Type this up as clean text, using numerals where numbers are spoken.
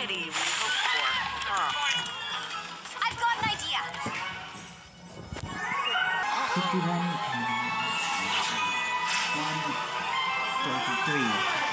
opportunity we hoped for, huh? I've got an idea. 51 and 133.